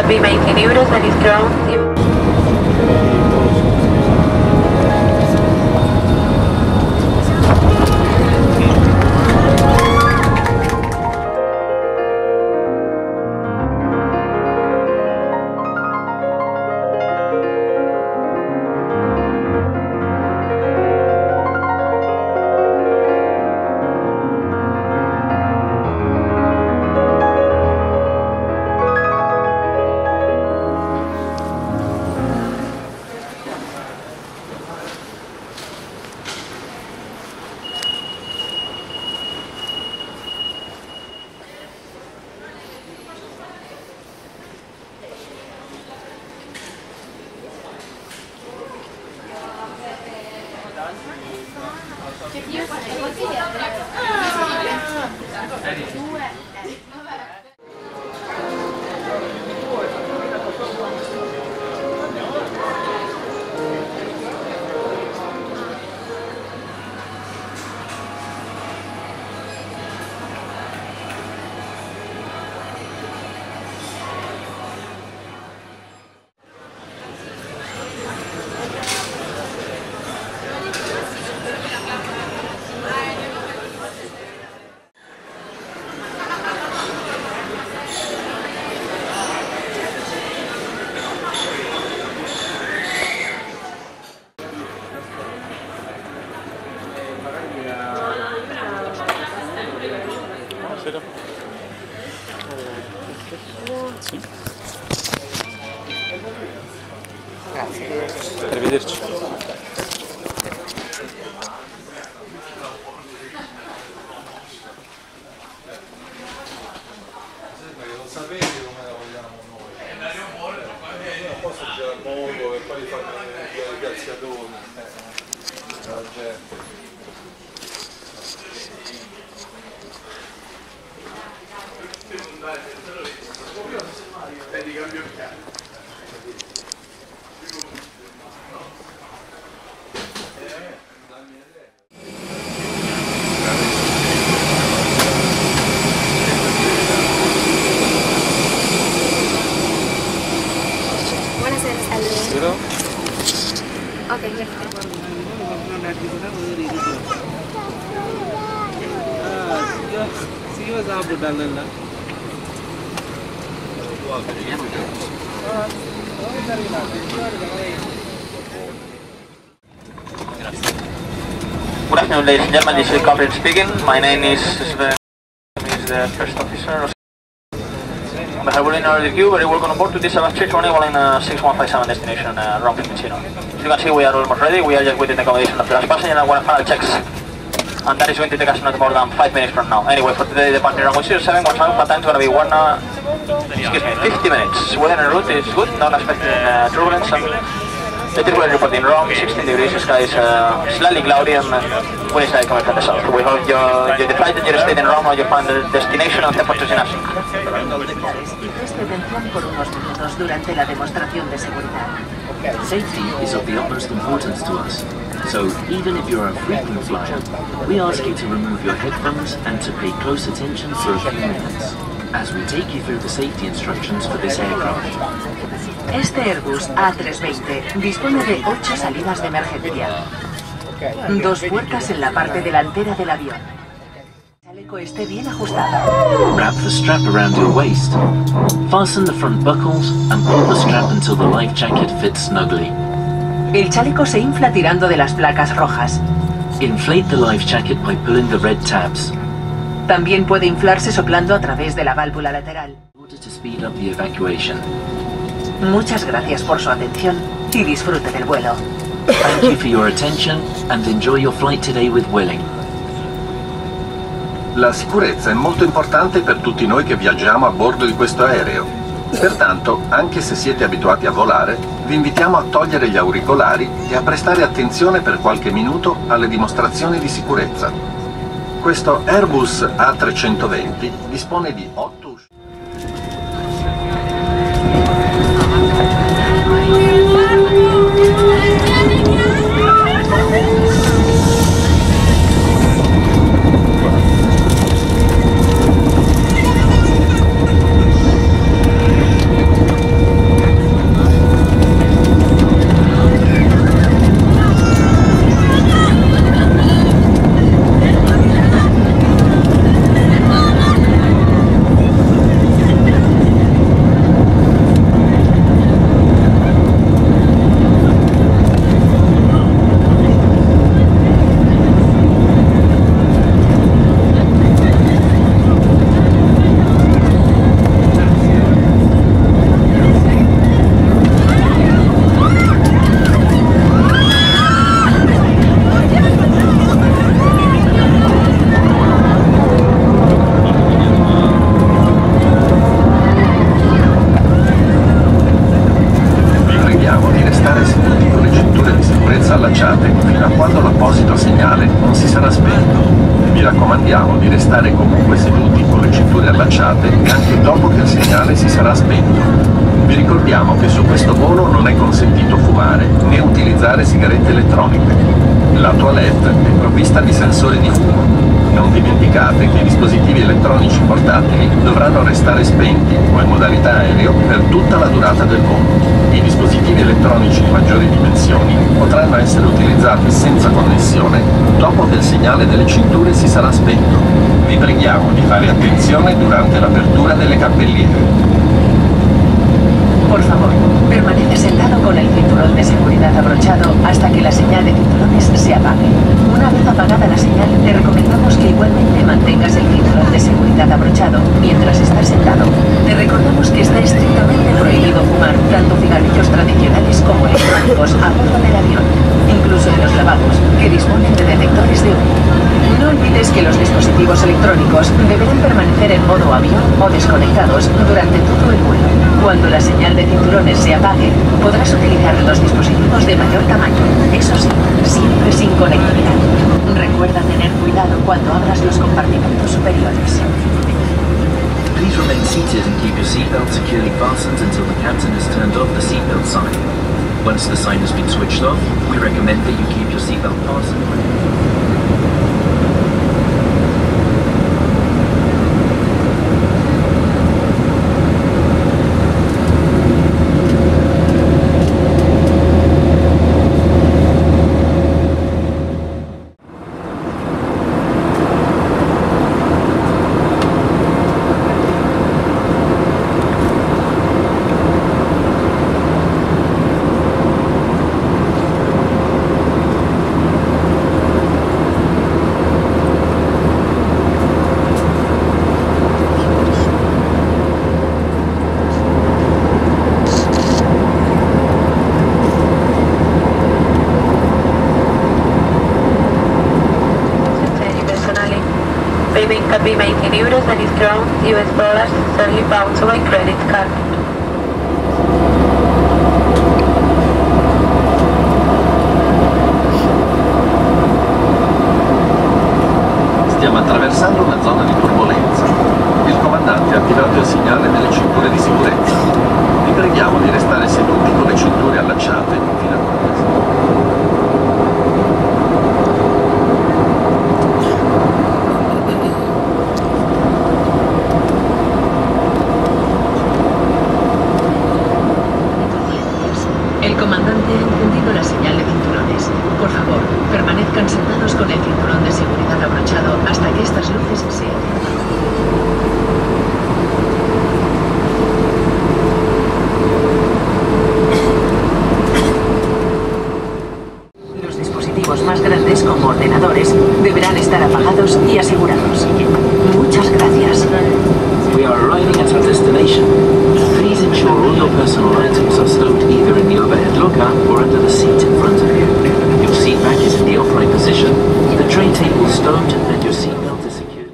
be making euros and is ground. Sì. Grazie. Arrivederci. Lo sapete come la vogliamo noi? Poi si gira il mondo e poi fanno i piazziatoni. La gente. Di cambio piano. Buonasera, Buonasera. Ok, perfetto. Good afternoon, ladies and gentlemen. This is Gabriel speaking. My name is the first officer. On behalf of the queue, very welcome aboard to this Avastri Carnival in 6157 destination, Rome Fiumicino. As you can see, we are almost ready. We are just waiting the accommodation of the last passenger and one final checks. And that is going to take us not more than 5 minutes from now. Anyway, for today, the partner runway 07, what's our time is going to be 50 minutes. Weather en route is good, not expecting turbulence. The typical report in Rome, 16 degrees, the sky is slightly cloudy and wind is coming from the south. We hope you flight and your stay in Rome or you find the destination and temperatures in async. Preste atención por unos minutos durante la demostración de seguridad. Safety is of the utmost importance to us, so even if you're a frequent flyer, we ask you to remove your headphones and to pay close attention for a few minutes, as we take you through the safety instructions for this aircraft. Este Airbus A320 dispone de 8 salidas de emergencia, 2 puertas en la parte delantera del avión. El chaleco esté bien ajustado. Wrap the strap around your waist, fasten the front buckles and pull the strap until the life jacket fits snugly. El chaleco se infla tirando de las placas rojas. Inflate the life jacket by pulling the red tabs. También puede inflarse soplando a través de la válvula lateral. In order to speed up the evacuation. Muchas gracias por su atención y disfrute del vuelo. Thank you for your attention and enjoy your flight today with Vueling. La sicurezza è molto importante per tutti noi che viaggiamo a bordo di questo aereo. Pertanto, anche se siete abituati a volare, vi invitiamo a togliere gli auricolari e a prestare attenzione per qualche minuto alle dimostrazioni di sicurezza. Questo Airbus A320 dispone di 8 uscite. allacciate anche dopo che il segnale si sarà spento. Vi ricordiamo che su questo volo non è consentito fumare né utilizzare sigarette elettroniche. La toilette è provvista di sensori di fumo. Non dimenticate che i dispositivi elettronici portatili dovranno restare spenti o in modalità aereo per tutta la durata del volo. I dispositivi elettronici di maggiori dimensioni potranno essere utilizzati senza connessione dopo che il segnale delle cinture si sarà spento. Vi preghiamo di fare attenzione durante l'apertura delle cappelliere. Por favor, permanece sentado con el cinturón de seguridad abrochado hasta que la señal de cinturones se apague. Una vez apagada la señal, te recomendamos que igualmente mantengas el cinturón de seguridad abrochado mientras estás sentado. Te recordamos que está estrictamente prohibido fumar tanto cigarrillos tradicionales como electrónicos a bordo del avión, incluso en los lavabos, que disponen de detectores de humo. No olvides que los dispositivos electrónicos deberán permanecer en modo avión o desconectados durante todo el vuelo. Cuando la señal de cinturones se apague, podrás utilizar los dispositivos de mayor tamaño, eso sí, siempre sin conectividad. Recuerda tener cuidado cuando abras los compartimentos superiores. Please remain seated and keep your seatbelt securely fastened until the captain has turned off the seatbelt sign. Once the sign has been switched off, we recommend that you keep your seatbelt fastened. Payment can be made in euros and is drawn US dollars, sterling pounds or by credit card. Stiamo attraversando una zona di turbolenza. Il comandante ha attivato il segnale delle cinture di sicurezza. Vi preghiamo di restare seduti con le cinture allacciate fino a quando. El comandante ha encendido la señal de cinturones. Por favor, permanezcan sentados con el cinturón de seguridad abrochado hasta que estas luces se enciendan. Los dispositivos más grandes, como ordenadores, deberán estar apagados y asegurados. Muchas gracias. We are arriving at our destination. Please ensure all your personal items are stowed either in the overhead locker or under the seat in front of you. Your seat back is in the upright position, the tray table stowed, and your seat belt is securely...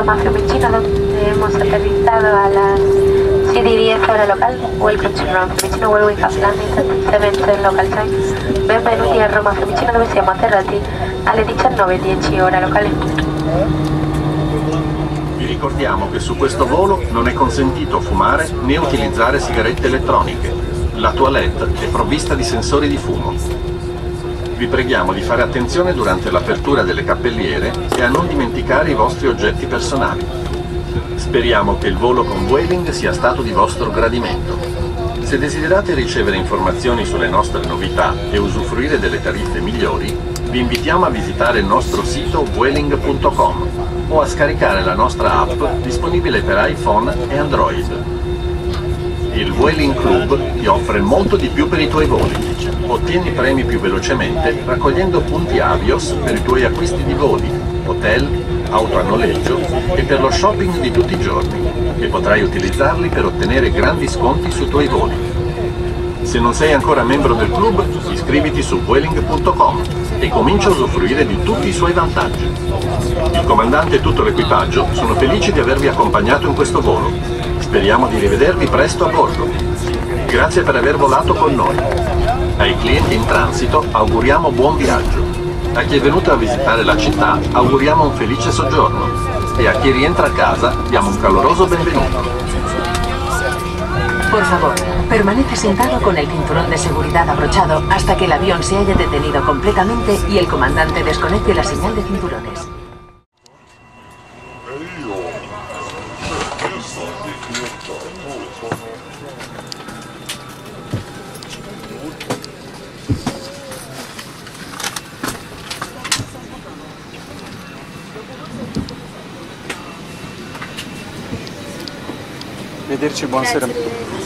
Roma Fiumicino, donde hemos aterrizado a las 7:10 hora local. Welcome to Roma Fiumicino, where we have landed at 7:10 local time. Benvenuti a Roma Fiumicino, dove siamo atterrati alle 19:10 ora locale. Vi ricordiamo che su questo volo non è consentito fumare né utilizzare sigarette elettroniche. La toilette è provvista di sensori di fumo. Vi preghiamo di fare attenzione durante l'apertura delle cappelliere e a non dimenticare i vostri oggetti personali. Speriamo che il volo con Vueling sia stato di vostro gradimento. Se desiderate ricevere informazioni sulle nostre novità e usufruire delle tariffe migliori, vi invitiamo a visitare il nostro sito vueling.com o a scaricare la nostra app disponibile per iPhone e Android. Il Vueling Club ti offre molto di più per i tuoi voli. Ottieni premi più velocemente raccogliendo punti Avios per i tuoi acquisti di voli, hotel, auto a noleggio e per lo shopping di tutti i giorni, e potrai utilizzarli per ottenere grandi sconti sui tuoi voli. Se non sei ancora membro del club, iscriviti su vueling.com e comincia a usufruire di tutti i suoi vantaggi. Il comandante e tutto l'equipaggio sono felici di avervi accompagnato in questo volo. Speriamo di rivedervi presto a bordo. Grazie per aver volato con noi. Ai clienti in transito auguriamo buon viaggio. A chi è venuto a visitare la città auguriamo un felice soggiorno. E a chi rientra a casa diamo un caloroso benvenuto. Por favor, permanece sentado con el cinturón de seguridad abrochado hasta que el avión se haya detenido completamente y el comandante desconecte la señal de cinturones. Arrivederci, buonasera.